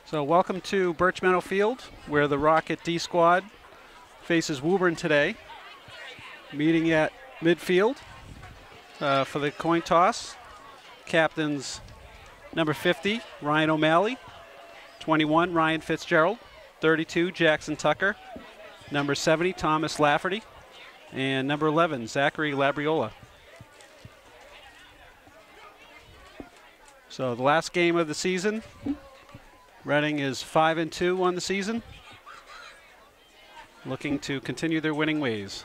So welcome to Birch Meadow Field, where the Rocket D squad faces Woburn today. Meeting at midfield for the coin toss. Captains number 50, Ryan O'Malley. 21, Ryan Fitzgerald. 32, Jackson Tucker. Number 70, Thomas Lafferty. And number 11, Zachary Labriola. So the last game of the season, Reading is 5-2 on the season, looking to continue their winning ways.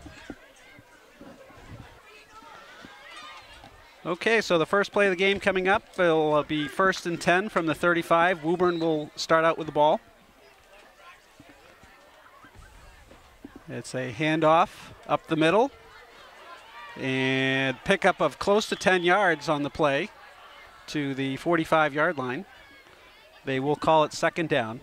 Okay, so the first play of the game coming up will be 1st and 10 from the 35. Woburn will start out with the ball. It's a handoff up the middle and pickup of close to 10 yards on the play to the 45-yard line. They will call it 2nd down.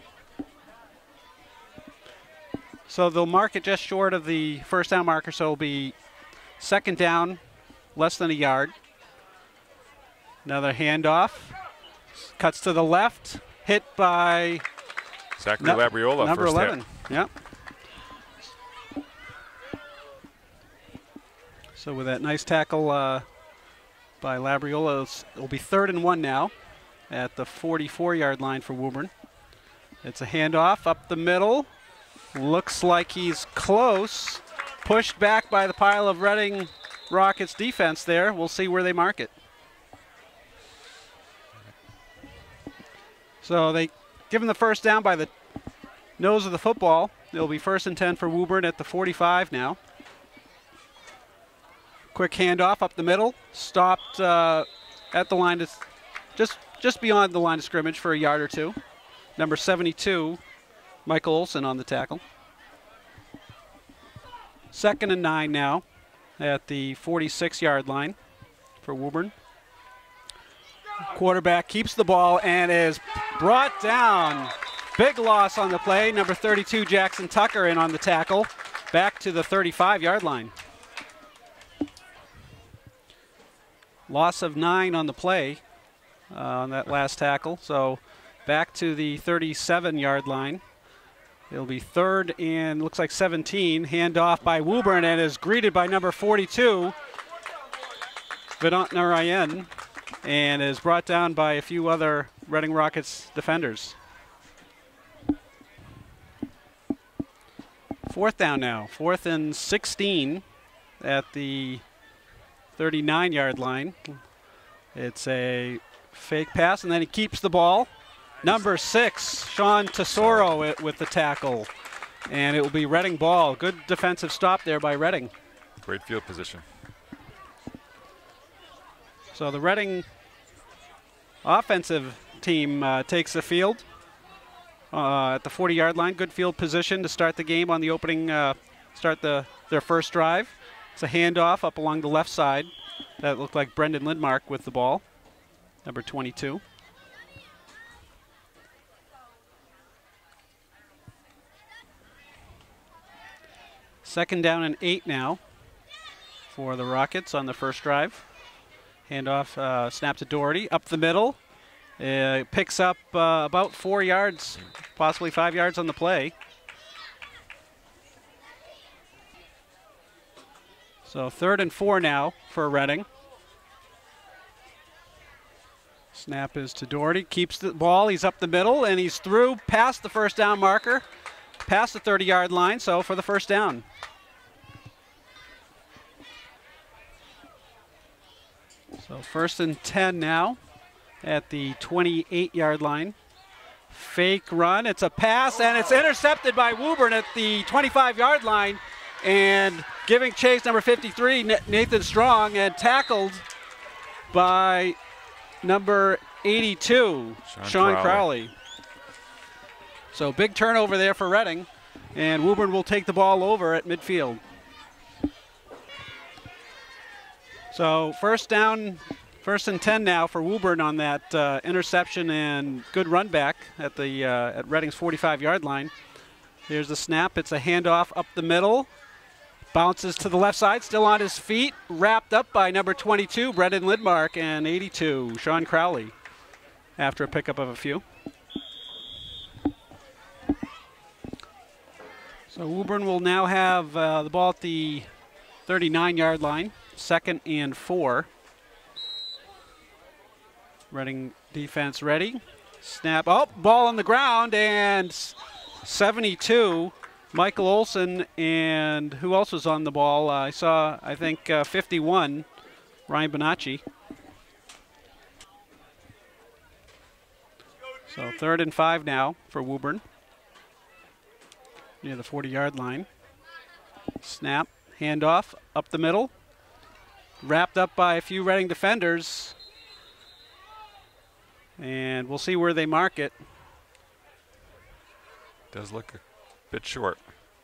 So they'll mark it just short of the 1st down marker, so it'll be 2nd down, less than a yard. Another handoff. Cuts to the left, hit by Zachary Labriola, number first 11. hit. Yep. So with that nice tackle by Labriola, it'll be 3rd and 1 now at the 44-yard line for Woburn. It's a handoff up the middle. Looks like he's close. Pushed back by the pile of Reading Rockets defense there. We'll see where they mark it. So they give him the 1st down by the nose of the football. It'll be 1st and 10 for Woburn at the 45 now. Quick handoff up the middle. Stopped at the line, just beyond the line of scrimmage for a yard or two. Number 72, Michael Olson on the tackle. 2nd and 9 now at the 46-yard line for Woburn. Quarterback keeps the ball and is brought down. Big loss on the play. Number 32, Jackson Tucker, in on the tackle. Back to the 35-yard line. Loss of 9 on the play on that last tackle. So back to the 37-yard line. It'll be 3rd and looks like 17. Handoff by Woburn and is greeted by number 42, Vedant Narayan, and is brought down by a few other Reading Rockets defenders. 4th down now. 4th and 16 at the 39-yard line. It's a fake pass, and then he keeps the ball. Number 6, Sean Tesoro with the tackle. And it will be Reading ball. Good defensive stop there by Reading. Great field position. So the Reading offensive team takes the field at the 40-yard line. Good field position to start the game on the opening, their first drive. It's a handoff up along the left side. That looked like Brendan Lindmark with the ball, number 22. Second down and 8 now for the Rockets on the first drive. Handoff, snap to Doherty, up the middle. Picks up about 4 yards, possibly 5 yards on the play. So 3rd and 4 now for Reading. Snap is to Doherty, keeps the ball, he's up the middle, and he's through past the 1st down marker, past the 30-yard line, so for the 1st down. So 1st and 10 now at the 28-yard line. Fake run, it's a pass, and it's intercepted by Woburn at the 25-yard line, and giving chase, number 53, Nathan Strong, and tackled by number 82, Sean Crowley. So big turnover there for Reading, and Woburn will take the ball over at midfield. So 1st down, 1st and 10 now for Woburn on that interception and good run back at Reading's 45-yard line. Here's the snap. It's a handoff up the middle. Bounces to the left side, still on his feet, wrapped up by number 22, Brendan Lindmark, and 82, Sean Crowley, after a pickup of a few. So Woburn will now have the ball at the 39-yard line, 2nd and 4. Reading defense ready. Snap. Oh, ball on the ground, and 72. Michael Olson, and who else was on the ball? I saw, I think, 51, Ryan Bonacci. So 3rd and 5 now for Woburn. Near the 40-yard line. Snap, handoff, up the middle. Wrapped up by a few Reading defenders. And we'll see where they mark it. Does look a bit short.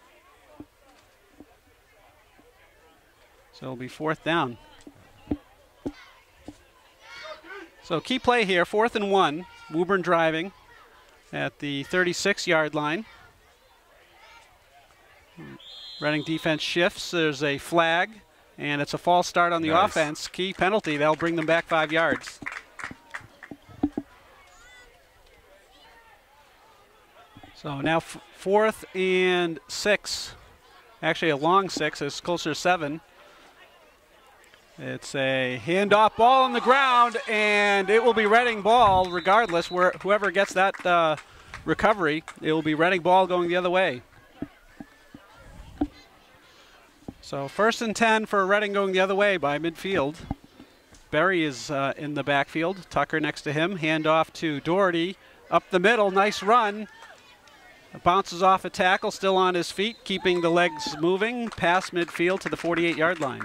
So it'll be 4th down. So key play here, 4th and 1. Woburn driving at the 36-yard line. Reading defense shifts. There's a flag, and it's a false start on the offense. Key penalty. That'll bring them back 5 yards. So now 4th and 6. Actually a long 6. It's closer to 7. It's a handoff, ball on the ground, and it will be Reading ball regardless. Whoever gets that recovery, it will be Reading ball going the other way. So 1st and 10 for Reading going the other way by midfield. Berry is in the backfield. Tucker next to him. Handoff to Doherty. Up the middle, nice run. Bounces off a tackle, still on his feet, keeping the legs moving past midfield to the 48-yard line.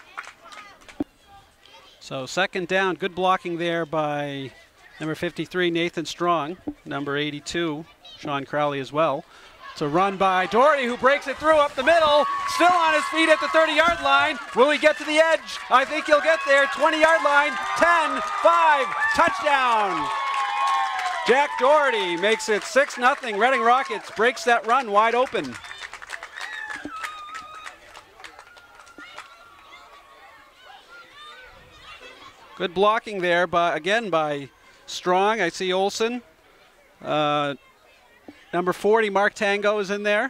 So 2nd down, good blocking there by number 53, Nathan Strong. Number 82, Sean Crowley as well. It's a run by Doherty, who breaks it through up the middle, still on his feet at the 30-yard line. Will he get to the edge? I think he'll get there. 20-yard line, 10, 5, touchdown. Jack Doherty makes it 6-0. Reading Rockets breaks that run wide open. Good blocking there, again by Strong. I see Olson. Number 40, Mark Tango, is in there.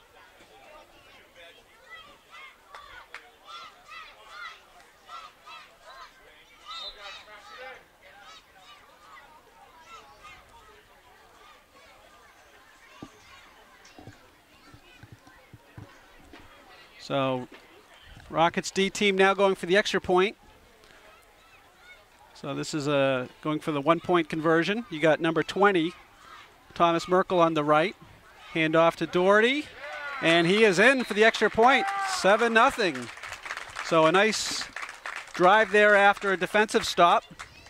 So Rockets D team now going for the extra point. So this is going for the 1-point conversion. You got number 20, Thomas Merkel, on the right. Hand off to Doherty, and he is in for the extra point, 7-0. So a nice drive there after a defensive stop.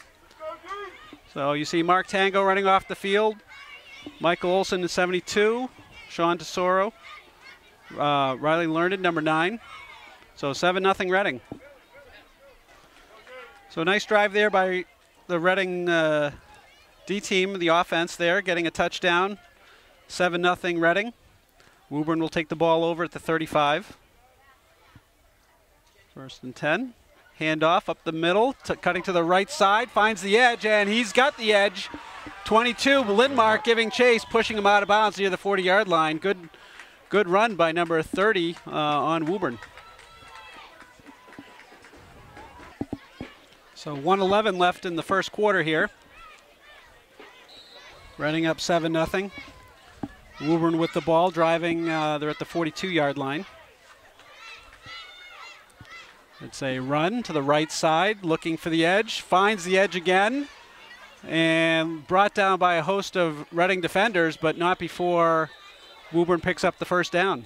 So you see Mark Tango running off the field. Michael Olson, 72. Sean Tesoro. Riley Learned, number 9. So 7-0 Reading. So a nice drive there by the Reading D team, the offense there, getting a touchdown. 7-0 Reading. Woburn will take the ball over at the 35. 1st and 10. Handoff up the middle, cutting to the right side, finds the edge, and he's got the edge. 22, Lindmark giving chase, pushing him out of bounds near the 40-yard line. Good run by number 30 on Woburn. So 1:11 left in the first quarter here. Reading up 7-0. Woburn with the ball, driving. They're at the 42-yard line. It's a run to the right side, looking for the edge. Finds the edge again, and brought down by a host of Reading defenders, but not before Woburn picks up the 1st down.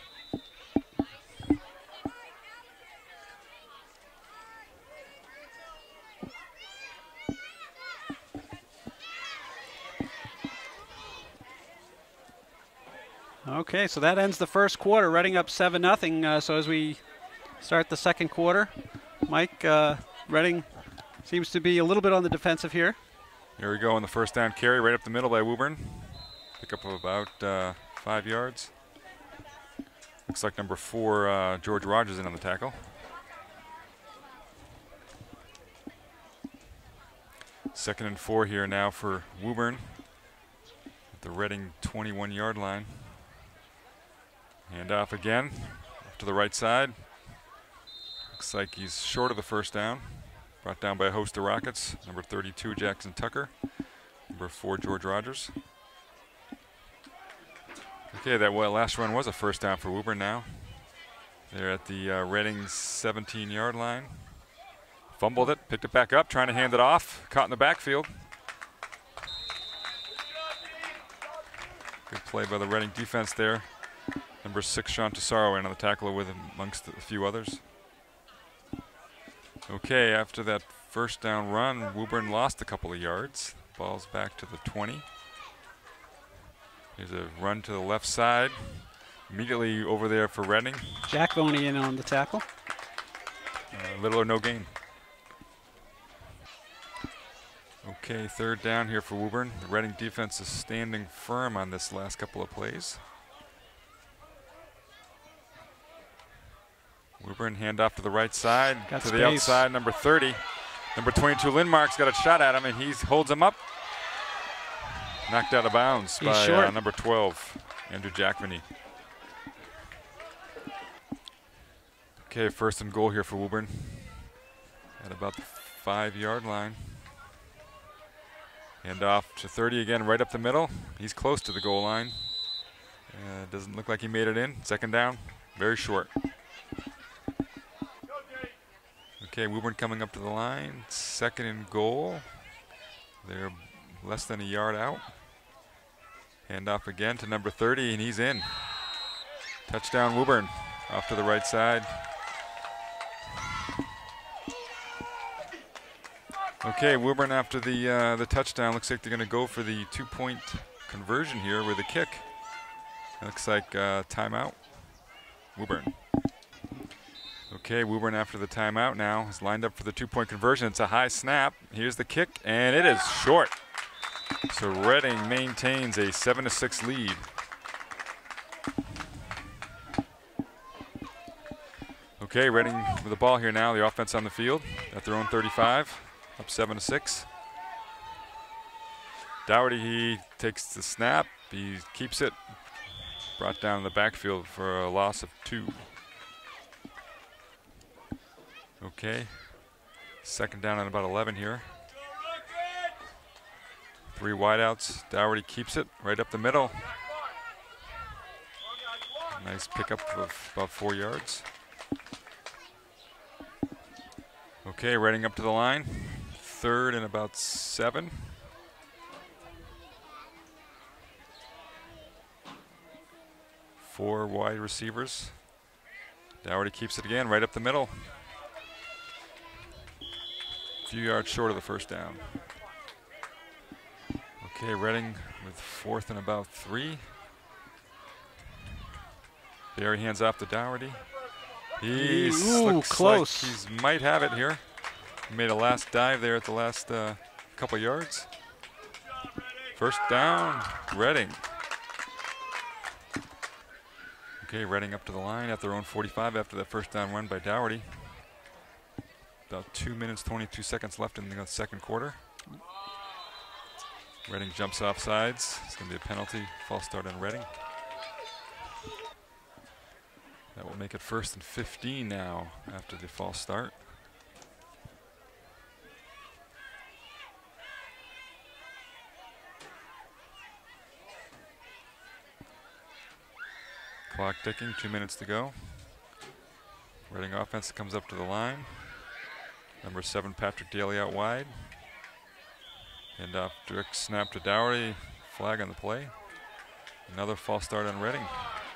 Okay, so that ends the first quarter. Reading up 7-0. So as we start the second quarter, Mike, Reading seems to be a little bit on the defensive here. Here we go on the 1st down carry, right up the middle by Woburn. Pick up of about 5 yards. Looks like number 4, George Rogers, in on the tackle. Second and 4 here now for Woburn at the Reading 21-yard line. Hand off again, off to the right side. Looks like he's short of the first down. Brought down by a host of Rockets. Number 32, Jackson Tucker. Number 4, George Rogers. Okay, that last run was a first down for Woburn now. They're at the Reading 17-yard line. Fumbled it, picked it back up, trying to hand it off. Caught in the backfield. Good play by the Reading defense there. Number 6, Sean Tesaro, in on the tackle with him amongst a few others. Okay, after that first down run, Woburn lost a couple of yards. Ball's back to the 20. Here's a run to the left side. Immediately over there for Reading. Jack Voney in on the tackle. Little or no gain. Okay, third down here for Woburn. The Reading defense is standing firm on this last couple of plays. Woburn handoff to the right side, got to space. the outside, number 30. Number 22, Lindmark's got a shot at him, and he holds him up. Knocked out of bounds by number 12, Andrew Jackmany. Okay, first and goal here for Woburn at about the 5-yard line. Hand off to 30 again, right up the middle. He's close to the goal line. Doesn't look like he made it in. Second down, very short. Okay, Woburn coming up to the line. Second and goal. They're less than a yard out. Hand off again to number 30, and he's in. Touchdown Woburn, off to the right side. Okay, Woburn after the touchdown, looks like they're going to go for the 2-point conversion here with a kick. Looks like timeout, Woburn. Okay, Woburn after the timeout now is lined up for the 2-point conversion. It's a high snap. Here's the kick, and it is short. So Reading maintains a 7-6 lead. Okay, Reading with the ball here now. The offense on the field at their own 35, up 7-6. Dougherty, he takes the snap. He keeps it. Brought down in the backfield for a loss of 2. Okay, second down and about 11 here. 3 wideouts. Dougherty keeps it right up the middle. Nice pickup of about 4 yards. Okay, Reading up to the line. Third and about 7. Four wide receivers. Dougherty keeps it again right up the middle. A few yards short of the first down. Okay, Reading with 4th and about 3. Barry hands off to Dougherty. He looks close. Like he might have it here. He made a last dive there at the last couple yards. First down, Reading. Okay, Reading up to the line at their own 45 after that first down run by Dougherty. About 2 minutes, 22 seconds left in the second quarter. Reading jumps off sides. It's going to be a penalty. False start on Reading. That will make it 1st and 15 now after the false start. Clock ticking, 2 minutes to go. Reading offense comes up to the line. Number 7, Patrick Daly out wide. Hand off direct snap to Dougherty. Flag on the play. Another false start on Reading.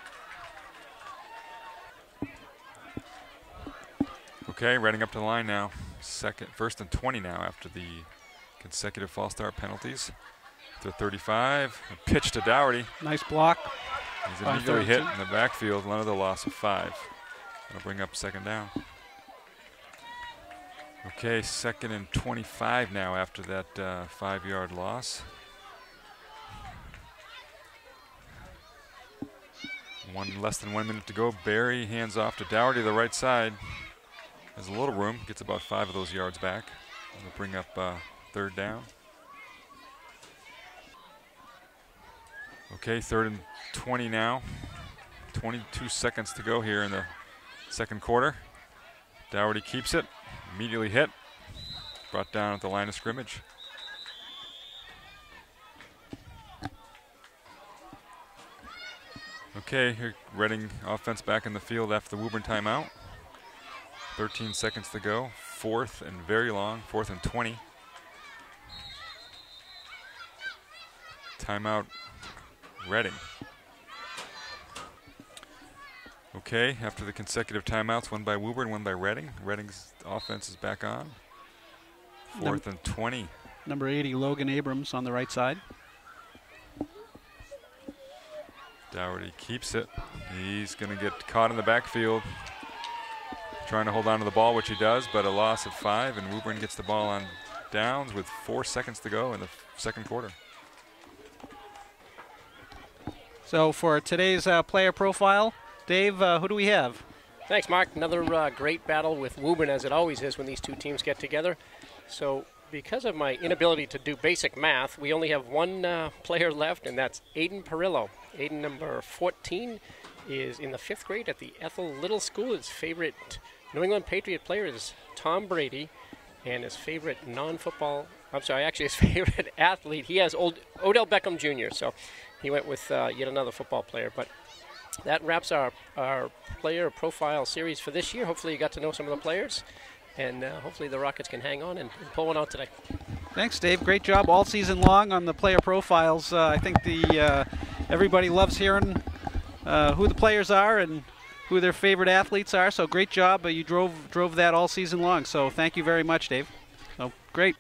Okay, Reading up to the line now. 1st and 20 now after the consecutive false start penalties. To 35, a pitch to Dougherty. Nice block. He's immediately hit in the backfield, another loss of 5. That'll bring up second down. Okay, 2nd and 25 now after that 5-yard loss. Less than 1 minute to go. Barry hands off to Dougherty, the right side. Has a little room, gets about 5 of those yards back. That'll bring up third down. Okay, 3rd and 20 now. 22 seconds to go here in the second quarter. Dougherty keeps it, immediately hit, brought down at the line of scrimmage. Okay, here Reading offense back in the field after the Woburn timeout. 13 seconds to go, 4th and very long, 4th and 20. Timeout, Reading. Okay, after the consecutive timeouts, one by Woburn, one by Reading. Reading's offense is back on. 4th and 20. Number 80, Logan Abrams on the right side. Dougherty keeps it. He's going to get caught in the backfield, trying to hold on to the ball, which he does, but a loss of 5, and Woburn gets the ball on downs with 4 seconds to go in the second quarter. So for today's player profile, Dave, who do we have? Thanks, Mark. Another great battle with Woburn, as it always is when these two teams get together. So because of my inability to do basic math, we only have one player left, and that's Aiden Perillo. Aiden, number 14, is in the 5th grade at the Ethel Little School. His favorite New England Patriot player is Tom Brady, and his favorite his favorite athlete, he has Odell Beckham Jr., so he went with yet another football player. But that wraps our player profile series for this year. Hopefully you got to know some of the players, and hopefully the Rockets can hang on and pull one out today. Thanks, Dave. Great job all season long on the player profiles. I think everybody loves hearing who the players are and who their favorite athletes are. So great job. You drove that all season long. So thank you very much, Dave. So great.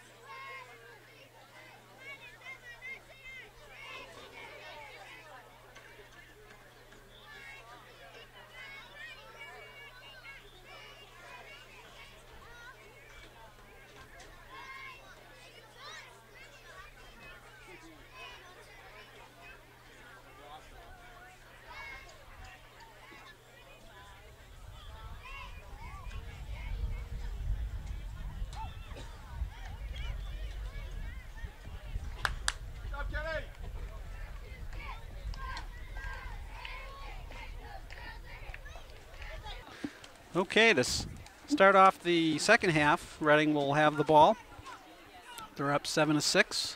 Okay, to start off the second half, Reading will have the ball. They're up 7-6.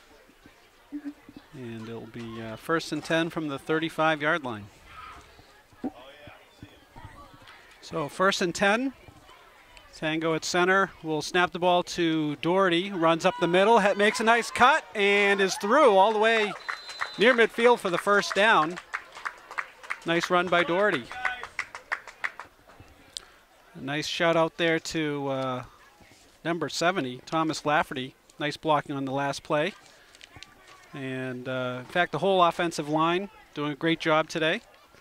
And it'll be 1st and 10 from the 35-yard line. So 1st and 10. Tango at center will snap the ball to Doherty, runs up the middle, makes a nice cut, and is through all the way near midfield for the first down. Nice run by Doherty. A nice shout out there to number 70, Thomas Lafferty. Nice blocking on the last play. And in fact, the whole offensive line doing a great job today.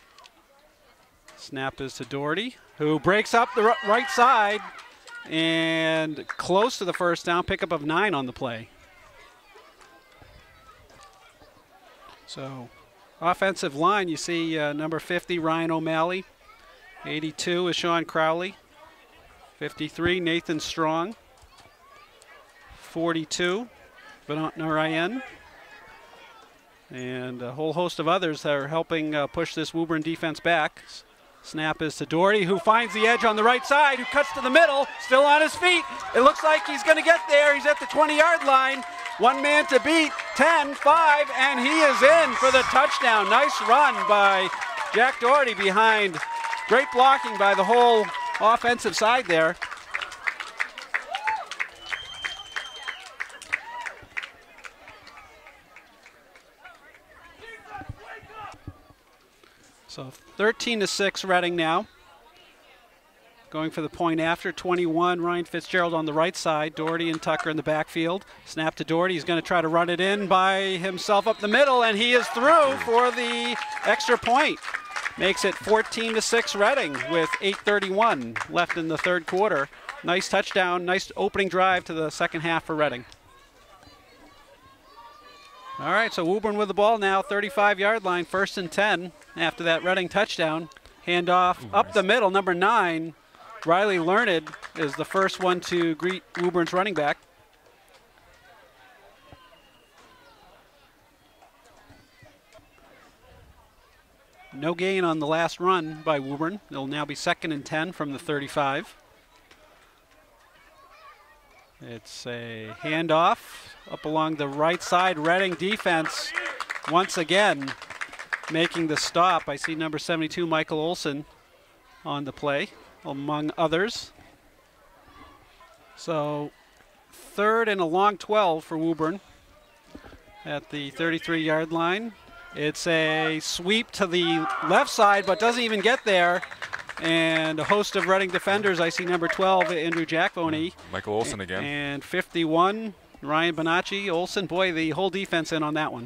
Snap is to Doherty, who breaks up the right side and close to the first down, pickup of 9 on the play. So offensive line, you see number 50, Ryan O'Malley. 82 is Sean Crowley. 53, Nathan Strong. 42, Venant Narayan. And a whole host of others that are helping push this Woburn defense back. Snap is to Doherty, who finds the edge on the right side, who cuts to the middle, still on his feet. It looks like he's going to get there. He's at the 20-yard line. One man to beat, 10, 5, and he is in for the touchdown. Nice run by Jack Doherty behind. Great blocking by the whole offensive side there. So 13-6 Reading now. Going for the point after, 21, Ryan Fitzgerald on the right side, Doherty and Tucker in the backfield. Snap to Doherty, he's going to try to run it in by himself up the middle, and he is through for the extra point. Makes it 14-6 Reading with 8:31 left in the third quarter. Nice touchdown, nice opening drive to the second half for Reading. All right, so Woburn with the ball now, 35-yard line, 1st and 10 after that Reading touchdown. Handoff up the middle, number 9, Riley Learned is the first one to greet Woburn's running back. No gain on the last run by Woburn. It'll now be 2nd and 10 from the 35. It's a handoff up along the right side. Reading defense once again making the stop. I see number 72, Michael Olson, on the play, among others. So 3rd and a long 12 for Woburn at the 33-yard line. It's a sweep to the left side, but doesn't even get there. And a host of Reading defenders. I see number 12, Andrew Jackvoney. Michael Olson again. And 51, Ryan Bonacci. Olson, boy, the whole defense in on that one.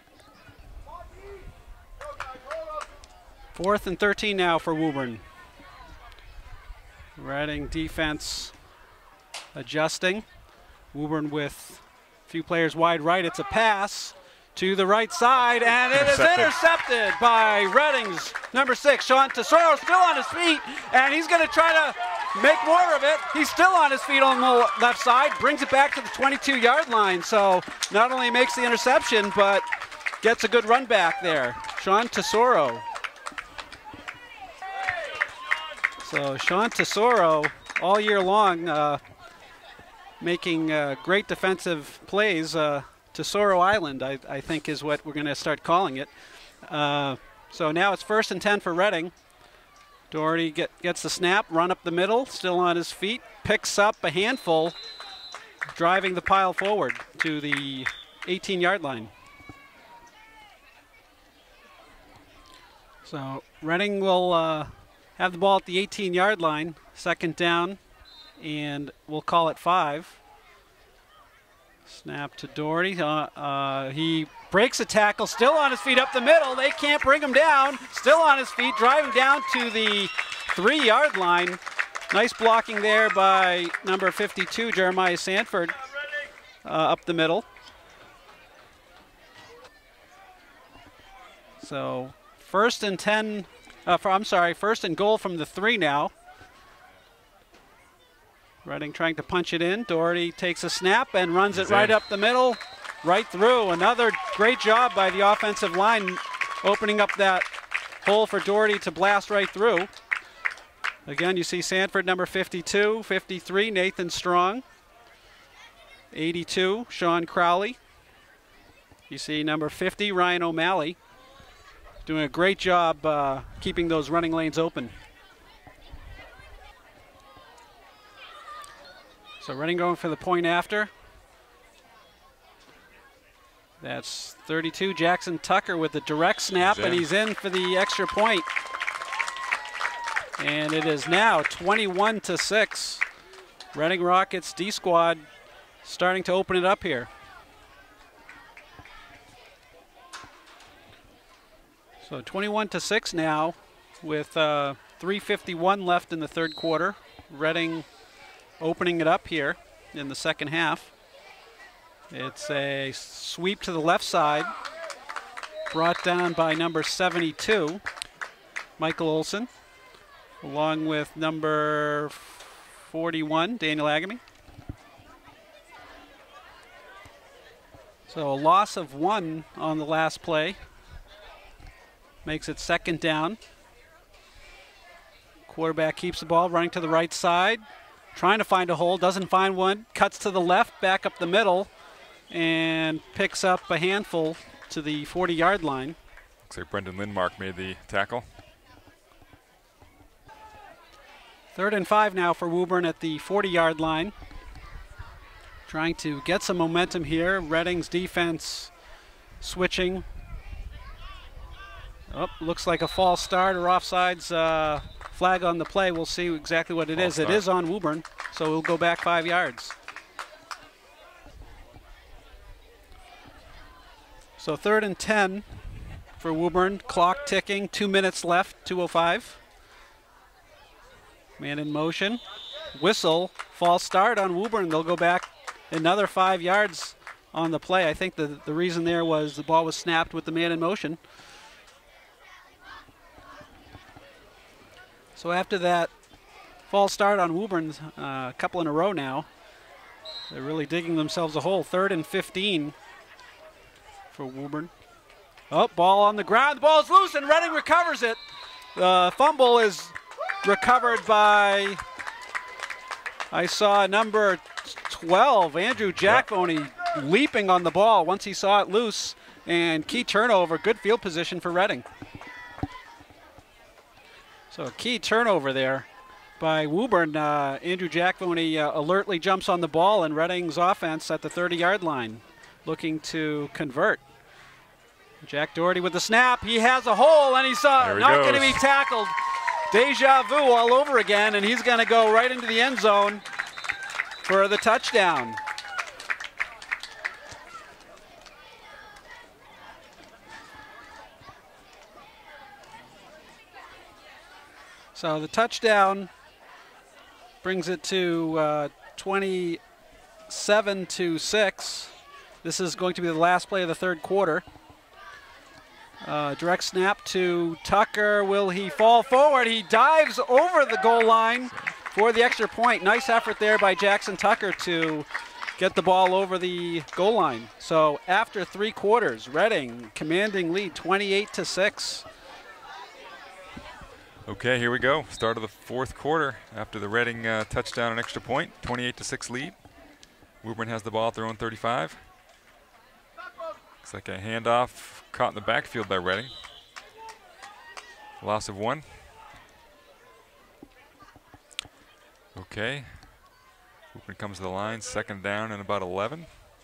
4th and 13 now for Woburn. Reading defense adjusting. Woburn with a few players wide right. It's a pass to the right side, and it is intercepted by Reading's number 6, Sean Tesoro, still on his feet, and he's going to try to make more of it. He's still on his feet on the left side, brings it back to the 22-yard line. So not only makes the interception, but gets a good run back there. Sean Tesoro. So Sean Tesoro all year long making great defensive plays. Tesoro Island, I think, is what we're going to start calling it. So now it's 1st and 10 for Reading. Doherty gets the snap, run up the middle, still on his feet, picks up a handful, driving the pile forward to the 18-yard line. So Reading will have the ball at the 18-yard line, 2nd down, and we'll call it 5. Snap to Doherty. He breaks a tackle, still on his feet up the middle. They can't bring him down. Still on his feet, driving down to the 3-yard line. Nice blocking there by number 52, Jeremiah Sanford, up the middle. So 1st and 10. First and goal from the 3 now. Reading trying to punch it in. Doherty takes a snap and runs it right up the middle, right through. Another great job by the offensive line, opening up that hole for Doherty to blast right through. Again, you see Sanford, number 52, 53, Nathan Strong, 82, Sean Crowley. You see number 50, Ryan O'Malley, doing a great job keeping those running lanes open. So Reading going for the point after. That's 32, Jackson Tucker with the direct snap, and he's in for the extra point. And it is now 21-6. Reading Rockets D squad starting to open it up here. So 21-6 now with 3:51 left in the 3rd quarter. Reading opening it up here in the 2nd half. It's a sweep to the left side, brought down by number 72, Michael Olson, along with number 41, Daniel Agamy. So a loss of 1 on the last play makes it 2nd down. Quarterback keeps the ball, running to the right side, trying to find a hole, doesn't find one, cuts to the left, back up the middle, and picks up a handful to the 40-yard line. Looks like Brendan Lindmark made the tackle. 3rd and 5 now for Woburn at the 40-yard line. Trying to get some momentum here. Reading's defense switching. Oh, looks like a false start or offsides flag on the play. We'll see exactly what it is. It is on Woburn, so we'll go back 5 yards. So 3rd and 10 for Woburn. Clock ticking, 2 minutes left, 2:05. Man in motion. Whistle, false start on Woburn. They'll go back another 5 yards on the play. I think the reason there was the ball was snapped with the man in motion. So after that false start on Woburn, a couple in a row now, they're really digging themselves a hole. 3rd and 15 for Woburn. Oh, ball on the ground. The ball's loose, and Reading recovers it. The fumble is recovered by, I saw number 12, Andrew Jackvoney, leaping on the ball once he saw it loose. And key turnover, good field position for Reading. So a key turnover there by Woburn. Andrew Jackvoney alertly jumps on the ball, and Reading's offense at the 30-yard line looking to convert. Jack Doherty with the snap. He has a hole, and he's not going to be tackled. Deja vu all over again, and he's going to go right into the end zone for the touchdown. So the touchdown brings it to 27-6. This is going to be the last play of the third quarter. Direct snap to Tucker. Will he fall forward? He dives over the goal line for the extra point. Nice effort there by Jackson Tucker to get the ball over the goal line. So after 3 quarters, Reading commanding lead 28-6. Okay, here we go. Start of the fourth quarter after the Reading touchdown and extra point. 28-6 lead. Woburn has the ball at their own 35. Looks like a handoff caught in the backfield by Reading. Loss of 1. Okay. Woburn comes to the line, second down and about 11.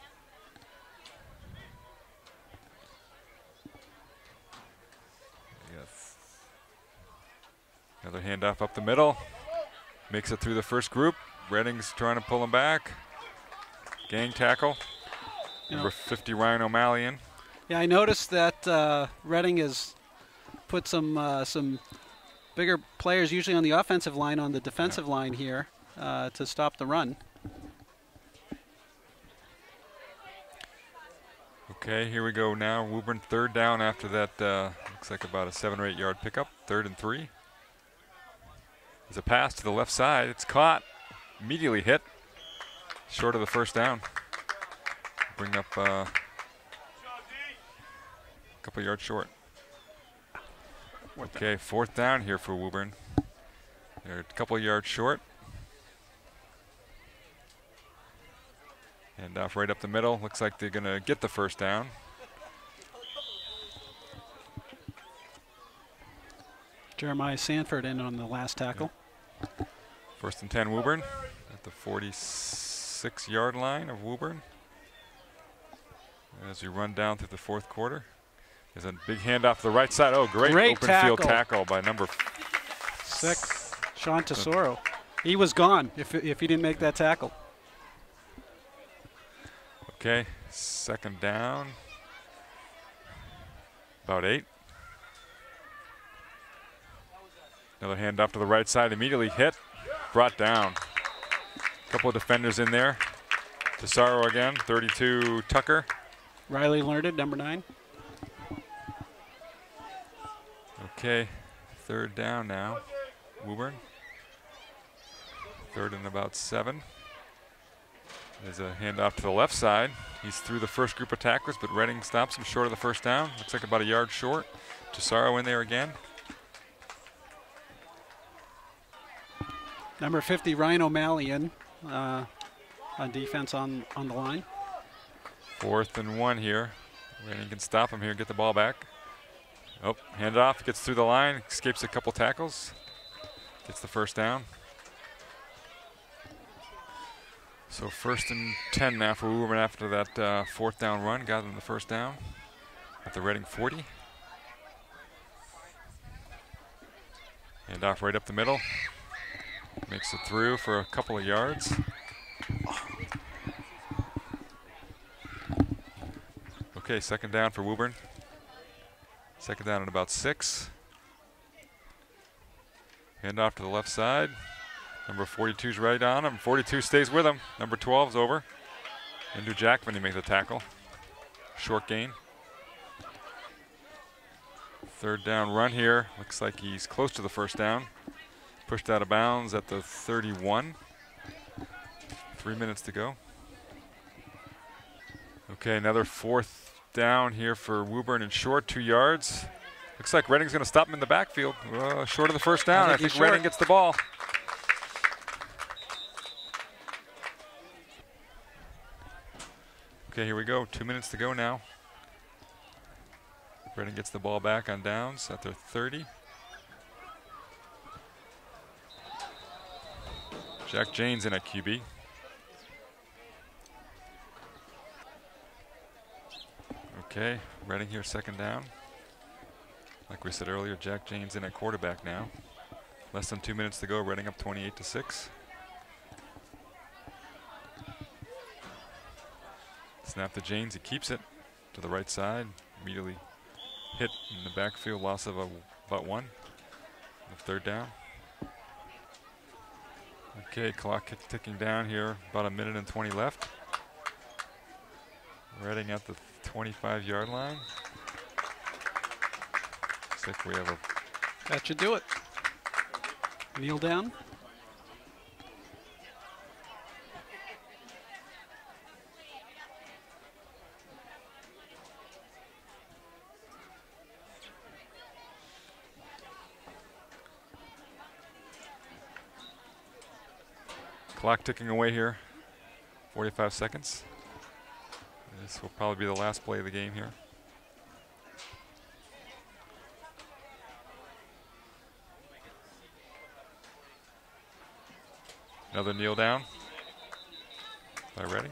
Another handoff up the middle. Makes it through the first group. Reading's trying to pull him back. Gang tackle. Number 50, Ryan O'Malley in. Yeah, I noticed that Reading has put some bigger players, usually on the offensive line, on the defensive line here to stop the run. Okay, here we go now. Woburn third down after that. Looks like about a 7 or 8 yard pickup. 3rd and 3. There's a pass to the left side. It's caught. Immediately hit. Short of the first down. Bring up a couple yards short. Okay, 4th down here for Woburn. They're a couple yards short. And off right up the middle. Looks like they're going to get the first down. Jeremiah Sanford in on the last tackle. Yep. 1st and 10 Woburn at the 46-yard line of Woburn. As we run down through the fourth quarter. There's a big handoff to the right side. Oh, great open field tackle by number 6, Sean Tesoro. He was gone if he didn't make that tackle. Okay, 2nd down. About 8. Another handoff to the right side, immediately hit, brought down. A couple of defenders in there. Tesoro again, 32 Tucker. Riley Learned, number 9. Okay, 3rd down now, Woburn. 3rd and about 7. There's a handoff to the left side. He's through the first group of tacklers, but Reading stops him short of the first down. Looks like about a yard short. Tesoro in there again. Number 50, Ryan O'Malley in on defense on the line. 4th and 1 here. Reading can stop him here, get the ball back. Oh, handoff, gets through the line, escapes a couple tackles. Gets the first down. So 1st and 10 now for Woburn after that 4th down run. Got them the first down at the Reading 40. Handoff right up the middle. Makes it through for a couple of yards. Okay, 2nd down for Woburn. 2nd down at about 6. Handoff to the left side. Number 42's right on him. 42 stays with him. Number 12's over. Andrew Jackvoney makes the tackle. Short gain. 3rd down run here. Looks like he's close to the first down. Pushed out of bounds at the 31. 3 minutes to go. Okay, another 4th down here for Woburn and short, 2 yards. Looks like Reading's going to stop him in the backfield. Short of the first down. I think Reading gets the ball. Okay, here we go. 2 minutes to go now. Reading gets the ball back on downs at their 30. Jack Janes in at QB. Okay, Reading here, second down. Like we said earlier, Jack Janes in at quarterback now. Less than 2 minutes to go, Reading up 28-6. Snap to Janes, he keeps it to the right side. Immediately hit in the backfield, loss of about 1. Third down. Okay, clock ticking down here, about 1 minute and 20 left. Reading at the 25-yard line. Looks like we have a... That should do it. Kneel down. Clock ticking away here, 45 seconds. This will probably be the last play of the game here. Another kneel down by Reading.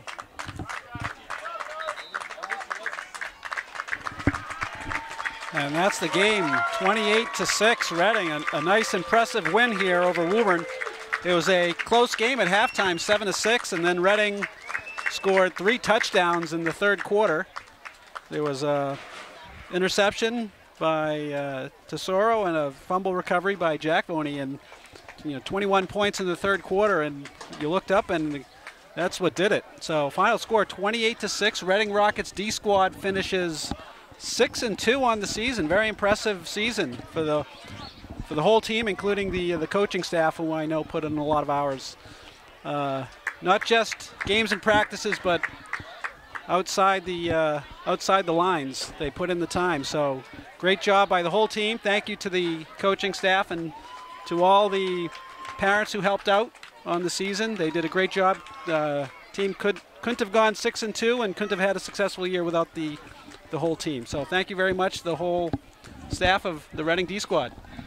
And that's the game, 28-6, Reading. A nice, impressive win here over Woburn. It was a close game at halftime, 7-6, and then Reading scored 3 touchdowns in the third quarter. There was a interception by Tesoro and a fumble recovery by Jack Voney, and 21 points in the third quarter, and you looked up and that's what did it. So final score 28-6. Reading Rockets D squad finishes 6-2 on the season. Very impressive season for the whole team, including the coaching staff, who I know put in a lot of hours. Not just games and practices, but outside the lines, they put in the time. So great job by the whole team. Thank you to the coaching staff and to all the parents who helped out on the season. They did a great job. Team couldn't have gone 6-2 and couldn't have had a successful year without the whole team. So thank you very much, the whole staff of the Reading D squad.